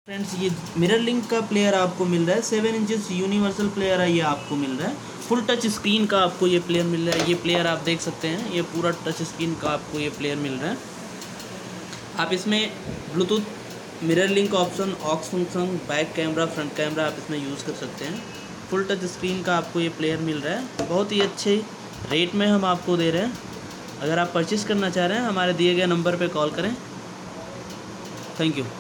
Friends ये mirror link का player आपको मिल रहा है, 7 इंचेस यूनिवर्सल प्लेयर है, ये आपको मिल रहा है। फुल टच स्क्रीन का आपको ये प्लेयर मिल रहा है। ये प्लेयर आप देख सकते हैं, ये पूरा टच स्क्रीन का आपको ये प्लेयर मिल रहा है। आप इसमें Bluetooth mirror link option, aux function, back camera, front camera आप इसमें यूज़ कर सकते हैं। फुल टच स्क्रीन का आपको ये प्लेयर मिल रहा है, बहुत ही अच्छे रेट में हम आपको दे रहे हैं। अगर आप परचेज़ करना चाह रहे हैं हमारे दिए गए नंबर पर कॉल करें। Thank you.